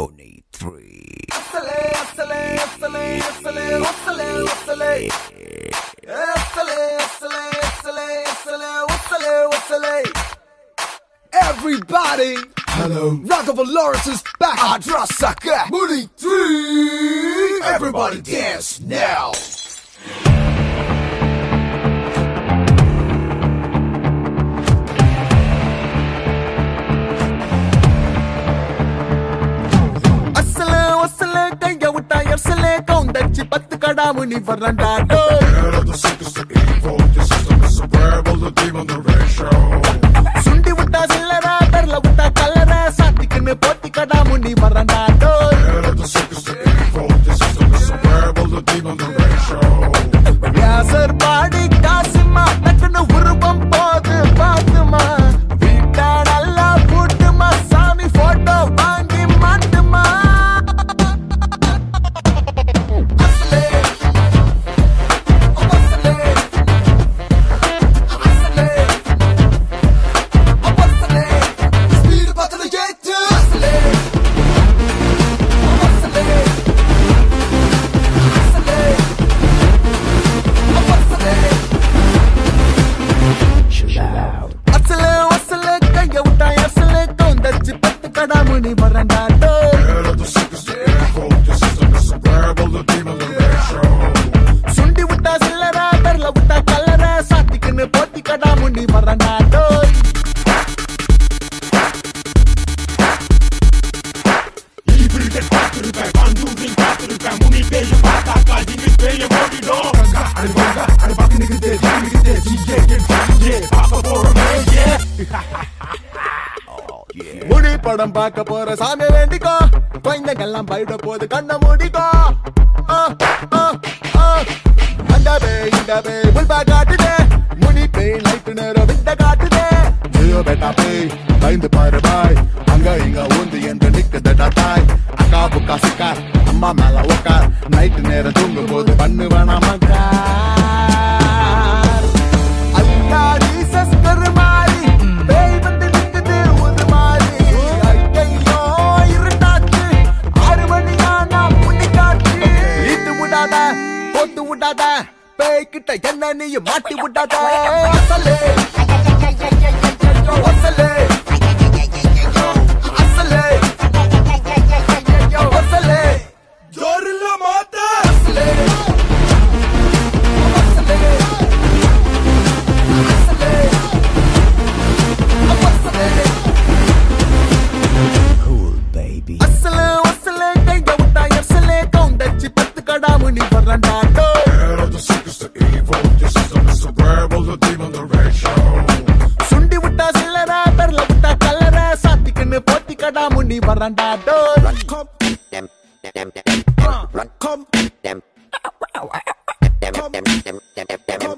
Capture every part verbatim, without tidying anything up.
Money three. Hustale, hustale, hustale, hustale, hustale, hustale. Hustale, hustale, hustale, hustale, hustale, hustale. Everybody, Hello. Rockefeller Lawrence is back. Adra Saka. Money three. Everybody dance now. பத்து கடாமுனி வர்றாண்டோ Head of the sickest of evil. Your system is a wearable, the demon, the ratio. சுண்டி விட்டா சில்லரா பெர்ல விட்டா கல்லற சாத்திக்குன்னு போத்தி கடாமுனி வர்றாண்டோ Head of the sickest of evil. Your system is a wearable, the demon, the ratio. Yasar பாடி காசுமா நக்குன்னு உருவம் போது பாத்துமா வீட்டா நல்லா போட்டுமா சாமி photo வாங்கி மாட்டுமா Head of the sickest of evil. Your system is a wearable, the demon, the ratio. சுண்டி விட்டா சில்லரா பெர்ல விட்டா கல்லற சாத்திக்குன்னு போத்தி கடாமுனி வர்றாண்டோ இலிபிரிட்டட் பார்த்திருப்பேன், பந்தூரில் பார்த்திருப்பேன், முனி பேய பார்த்தாக்கா, இங்கு பேய ஓடிடும். கங்கா, அடி பங்கா, அடி பாக்கு நிக்குது, ஜி நிக்குது, ஜியே, ஜியே, பார்க்க போறோமே, ஏ. முடி படம் பார்க்க போற சாமி வேண்டிக்கோ குழந்தைகள்லாம் போயிட போது கண்ண மூடிக்கோ ஆ, ஆ, ஆ. அந்த பே இந்த பே புல்பா காட்டுதே முனி பே லைட் நேரம் விட்ட காட்டுதே ஜியோ பேட்டா பே பயந்து பாரு பாய் அங்க இங்க ஊந்து என்று நிக்குதடா தாய் அக்கா புக்கா சிக்கா அம்மா மேல உக்கார் நைட்டு நேரம் தூங்கும் போது பண்ணு வேணாம் மக்கா அல்லா ஜீசஸ் கருமாரி பேய் வந்து நிக்குது ஒரு மாறி ஐயோ இருட்டாச்சு ஆறு மணியானா முன்னி காட்சி இட்டு விடாத போட்டு விடாத பேய் கிட்ட என்ன நீ மாட்டி விடாத அசலே அசலே அசலே அசலே ஜோரில்ல மாத்த அசலே அசலே Cool baby. அசலே அசலே கைய விட்டா எசலே கவுண்டச்சி பத்து கடாமுனி வர்றாண்டோ Head of the sickest of evil. Your system is a wearable, the demon, the ratio. சுண்டி விட்டா சில்லரா பெர்ல விட்டா கல்லற சாத்திக்குன்னு போத்தி கடாமுனி வர்றாண்டோ Come, them, them, them, run, come, them, them, them, them, them, them,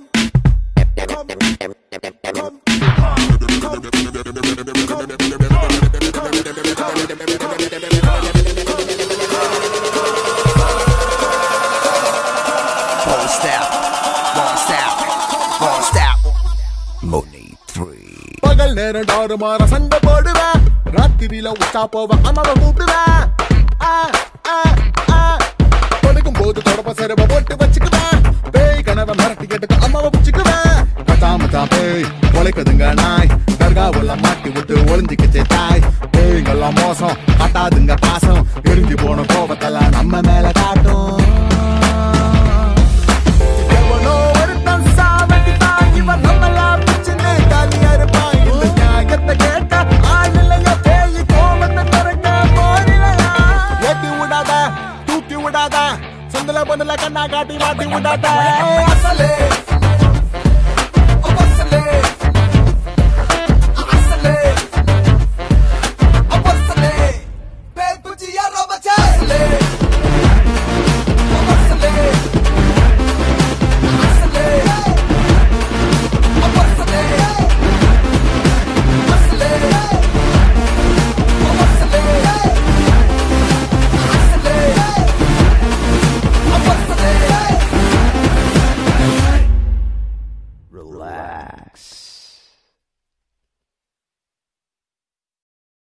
Won't stop, won't stop, won't stop. Money three. பகல் நேரம் டாரு மாற சண்டை போடுவேன் ராத்திரியில உச்சா போவேன் அம்மாவை கூப்பிடுவேன் ஆ, ஆ, ஆ. படுக்கும் போது தொடப்ப செருப்ப போட்டு வச்சுக்குவேன் பேய் கனவை மிரட்டி கேட்டுக்க அம்மாவை பிடிச்சுக்குவேன் கட்டாமத்தான் பேய் உழைக்குதுங்க நாய் தர்காவுல மாட்டி விட்டு ஒளிஞ்சுக்கிச்சு தாய் பேய்ங்கெல்லாம் மோசம் காட்டாதுங்க பாசம் எரிஞ்சு போன கோபத்தெல்லாம் நம்ம மேல காட்டும் எவனோ ஒருத்தன் சாவடித்தான் இவன் நம்மளா பிச்சுன்னு காலியா இருப்பான் இந்த நியாயத்தை கேட்டா ஆள் இல்லையா பேய் கோபத்தை குறைக்க போரிலையா ஏத்தி விடாத தூக்கி விடாத சந்தல பொந்தல கண்ணா காட்டி மாட்டி விடாத அசலே அசலே அசலே அசலே பேய் புஜியா ரோபச்சே அசலே அசலே Relax.